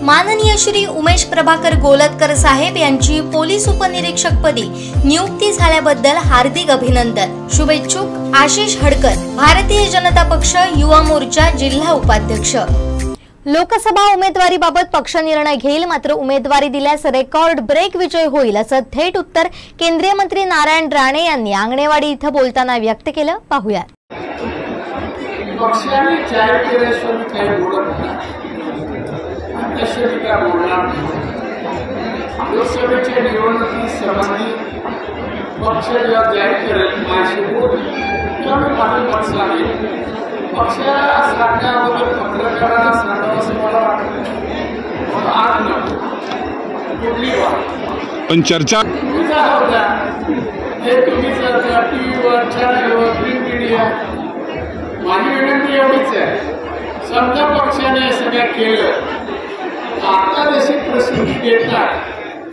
माननीय श्री उमेश प्रभाकर गोलतकर साहेब यांची पोलीस उपनिरीक्षकपदी नियुक्ती झाल्याबद्दल हार्दिक अभिनंदन। शुभेच्छुक आशिष हडकर, भारतीय जनता पक्ष युवा मोर्चा जिल्हा उपाध्यक्ष। लोकसभा उमेदवारीबाबत पक्ष निर्णय घेईल, मात्र उमेदवारी दिल्यास रेकॉर्ड ब्रेक विजय होईल असं थेट उत्तर केंद्रीय मंत्री नारायण राणे यांनी आंगणेवाडी इथं बोलताना व्यक्त केलं। पाहूया। पक्षाने जाहीर केल्याशिवाय काही बोलत नाही, अध्यक्षांनी काय बोलणार नाही। लोकसभेच्या निवडणुकीसंबंधी पक्ष जेव्हा जाहीर करेल माझी बोल तेव्हा मी पाठिंबा सांगेन। पक्षाला सांगण्याबद्दल पत्रकारांना सांगावं असं मला वाटतं, आज नको कुठली बाब पण चर्चा होता हे तुम्ही जर टीव्हीवर चॅनलवर प्रिंट मीडिया माझी विनंती एवढीच आहे, समजा पक्षाने सगळं केलं आता जशी प्रसिद्धी देतात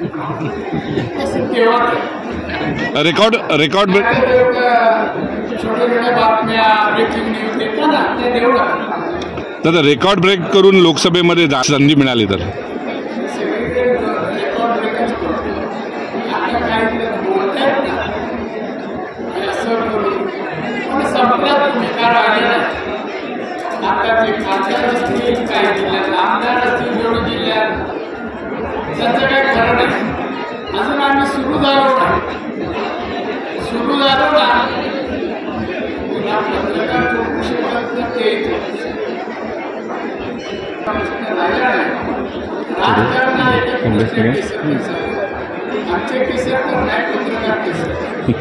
रेकॉर्ड छोट्या बातम्या ब्रेकिंग न्यूज देतात ना ते देऊ तर रेकॉर्ड ब्रेक करून लोकसभेमध्ये संधी मिळाली तर सगळीकडे रेकॉर्ड ब्रेकच करतो। आता काही बोलतायत ना असं करून पण संपला तुम्ही काय राहिलेला आता ते खासदार असतील काही जिल्ह्यात आमदार असतील निवडून जिल्ह्यात त्याचं काय खरं नाही। अजून आम्ही सुरू झालो ना पत्रकार आमचे केसर तर नाही पत्रकार केसर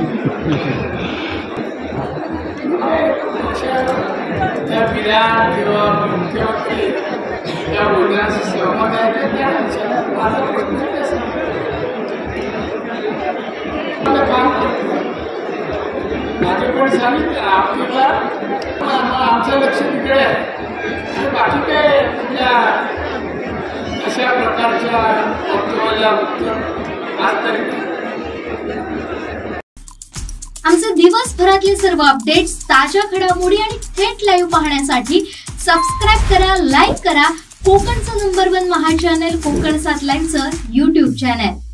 त्या विधान किंवा मुख्यमंत्री त्या बोलण्याचा सहमत आहे त्या माझा प्रश्न काम करतो माझे पण सांगितलं आपल्याला आमचं लक्ष तिकडे आहे। बाकी काय कुठल्या अशा प्रकारच्या वक्तव्याला आज तरी आमचे दिवसभरातले सर्व अपडेट्स, ताज्या घडामोडी आणि थेट लाईव्ह पाहण्यासाठी सबस्क्राइब करा, लाईक करा कोकणचं नंबर 1 महा चॅनल कोकण 7 लाईनचं YouTube चॅनल।